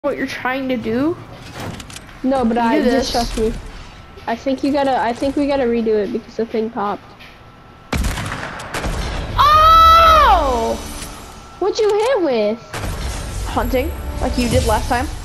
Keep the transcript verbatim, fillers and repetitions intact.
what you're trying to do. No, but You I do just this. trust me. I think you gotta. I think we gotta redo it because the thing popped. Oh! What you hit with? Hunting, like you did last time.